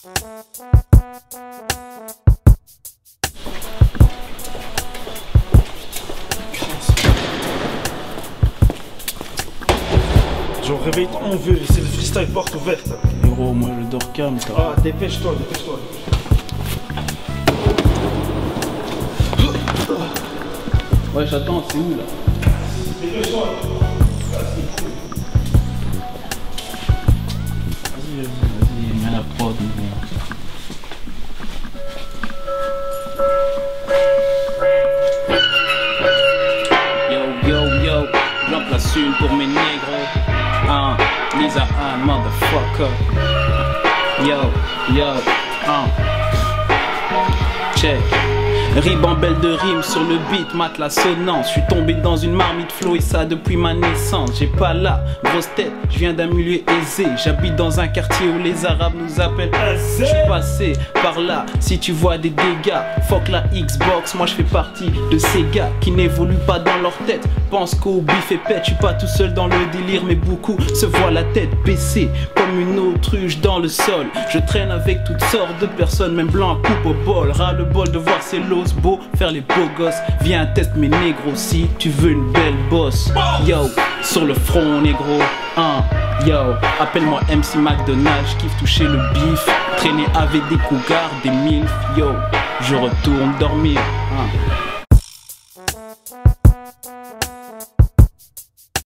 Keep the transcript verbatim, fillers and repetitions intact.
Genre réveille on veut, c'est le freestyle porte ouverte. Gros, moi je dors calme, ça. Ah, dépêche-toi, dépêche-toi. Ouais, j'attends, c'est où là? Dépêche-toi. Vas-y, vas-y, vas-y, mets la prod. Yo, yo, yo, j'en place une pour mes négros. Un, Lisa, un motherfucker. Yo, yo, un. Check. Ribambelle de rimes sur le beat, mate la sonnance. Je suis tombé dans une marmite flow et ça depuis ma naissance. J'ai pas la grosse tête, je viens d'un milieu aisé. J'habite dans un quartier où les arabes nous appellent aisé. Je suis passé par là, si tu vois des dégâts. Fuck la Xbox, moi je fais partie de ces gars qui n'évoluent pas dans leur tête. Pense qu'au bif et pète, je suis pas tout seul dans le délire. Mais beaucoup se voient la tête baissée comme une autruche dans le sol. Je traîne avec toutes sortes de personnes, même blanc à coupe au bol. Ras le bol de voir ces lots beau, faire les beaux gosses. Viens test mes négros si tu veux une belle bosse. Yo, sur le front négro, hein. Yo, appelle-moi M C McDonald's, je kiffe toucher le bif. Traîner avec des cougars, des milfs. Yo, je retourne dormir, hein.